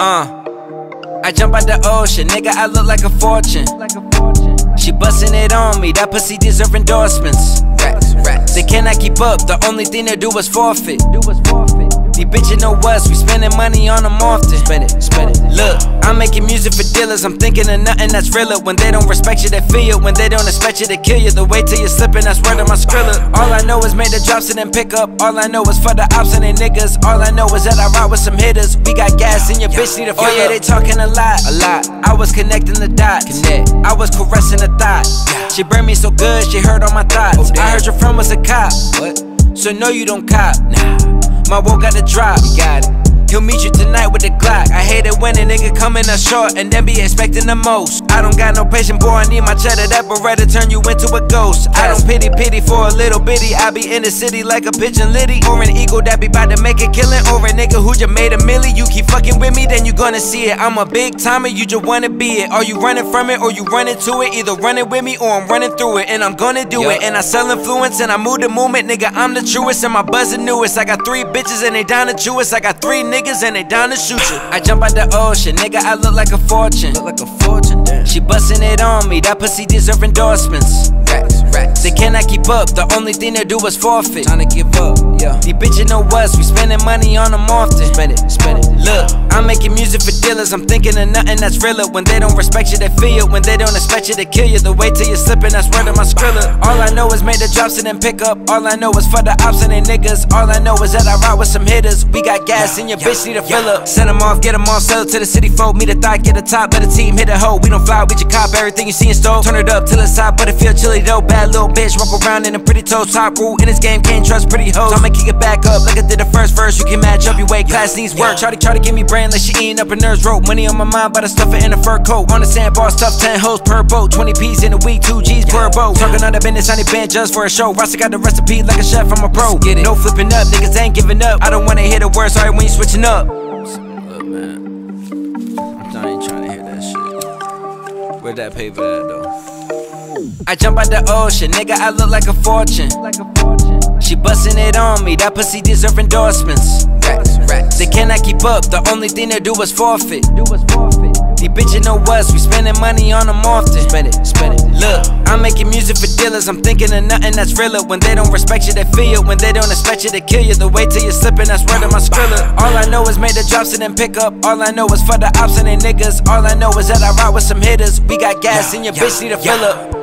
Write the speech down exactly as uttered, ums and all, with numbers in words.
Uh, I jump out the ocean, nigga, I look like a fortune. She bustin' it on me, that pussy deserve endorsements. Rats, rats. They cannot keep up, the only thing they do is forfeit. These bitches know us, we spending money on them often. Spend it, spend it. Look, I'm making music for dealers, I'm thinking of nothing that's realer. When they don't respect you, they feel you. When they don't expect you to kill you, the way till you're slipping, that's word of my skrilla. All I know is make the drops and then pick up. All I know is for the ops and they niggas. All I know is that I rock with some hitters. We got gas and your bitch need a fill. Oh yeah, they talking a lot, a lot. I was connecting the dots, Connect. I was caressing the thought. She burned me so good, she heard all my thoughts. Oh, I heard your friend was a cop. What? So no, you don't cop. Nah. My woe got the drop, you got it. He'll meet you tonight with the Glock. I hate it when a nigga come in up short and then be expecting the most. I don't got no patience, boy, I need my cheddar. That Beretta turn you into a ghost. I don't pity pity for a little bitty. I be in the city like a pigeon litty. Or an eagle that be bout to make a killing. Or a nigga who just made a milli. You keep fucking with me, then you gonna see it. I'm a big timer, you just wanna be it. Are you running from it or you running to it? Either running with me or I'm running through it. And I'm gonna do yep. it. And I sell influence and I move the movement. Nigga, I'm the truest and my buzz the newest. I got three bitches and they down to chew us. I got three niggas and they down to shoot you. I jump out the ocean, nigga, I look like a fortune. Look like a fortune, damn. She bustin' it on me, that pussy deserve endorsements. Rats, rats. They cannot keep up, the only thing they do is forfeit. Time to give up, yeah. These bitches know us, we spending money on them often. Spend it, spend it. Look, I'm making music for dealers, I'm thinking of nothing that's realer. When they don't respect you, they feel you. When they don't expect you to kill you, the way till you're slipping, that's word of my skrilla. All I know is make the drops and then pick up. All I know is for the ops and they niggas. All I know is that I rock with some hitters. We got gas and your bitch need a fill up. Send them off, get them all, sell it to the city folk. Me the thought, get the top, let the team hit a hoe. We don't fly, we just cop everything you see in store. Turn it up till it's hot, but it feel chilly though. Bad little bitch, walk around in a pretty toes. Top rule in this game, can't trust pretty hoes. I'ma kick it back up like I did the first verse. You can match up, your weight class needs work. Try to try to give me brain like she eating up a nurse rope. Money on my mind, but I stuff it in a fur coat. On the sandbar, stuff ten hoes per boat. twenty P's in a week, two G's per boat. Talking on the business, I need band just for a show. Rasta got the recipe like a chef, I'm a pro. Get it. No flipping up, niggas ain't giving up. I don't wanna hear the words, sorry when you switching up. Look, man, I ain't trying to hear that shit. Where that paper at though? I jump out the ocean, nigga, I look like a fortune. She bustin' it on me, that pussy deserve endorsements. Rats, rats. They cannot keep up, the only thing they do is forfeit. These bitches know us, we spending money on them often. Spend it, spend it. Look, I'm making music for dealers, I'm thinking of nothing that's realer. When they don't respect you, they feel you. When they don't expect you to kill you, the way till you're slipping, that's word of my skrilla. All I know is make the drops and then pick up. All I know is for the ops and they niggas. All I know is that I rock with some hitters. We got gas and your bitch need a fill up.